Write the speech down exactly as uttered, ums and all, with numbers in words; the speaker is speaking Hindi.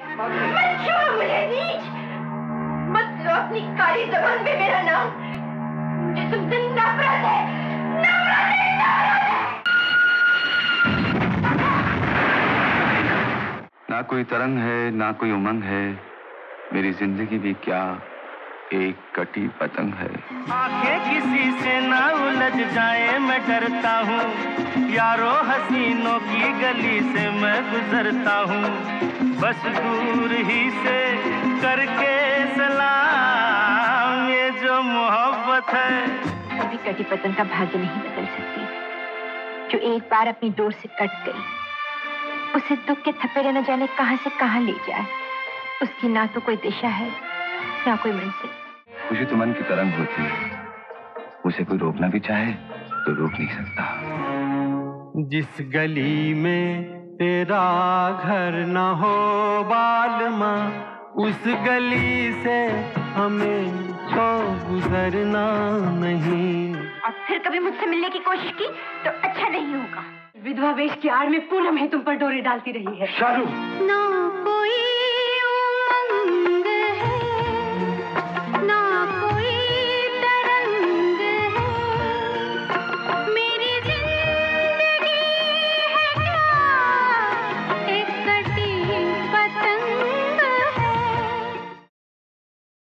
मत छुओ मुझे नीच, मत लो अपनी काली ज़बान पे मेरा नाम। मुझे तुमसे नफरत है, नफरत है, नफरत है। ना कोई तरंग है, ना कोई उमंग है, मेरी जिंदगी भी क्या एक कटी पतंग है। आंखें किसी से ना उलझ जाए मैं डरता हूँ, यारो हसीनों की गली से मैं गुजरता हूँ, बस दूर ही से करके सलाम, ये जो मोहब्बत है। कभी कटी पतंग का भाग्य नहीं बदल सकती, जो एक बार अपनी डोर से कट गई, उसे दुख के थपेड़े न जाने कहां से कहां ले जाए। उसकी ना तो कोई दिशा है, ना कोई मंजिल। खुशी तो मन की तरंग होती है, उसे कोई रोकना भी चाहे तो रोक नहीं सकता। जिस गली में तेरा घर न हो बालमा, उस गली से हमें तो गुजरना नहीं। और फिर कभी मुझसे मिलने की कोशिश की तो अच्छा नहीं होगा। विधवा वेश की आड़ में पूनम ही तुम पर डोरे डालती रही है। शालू, ना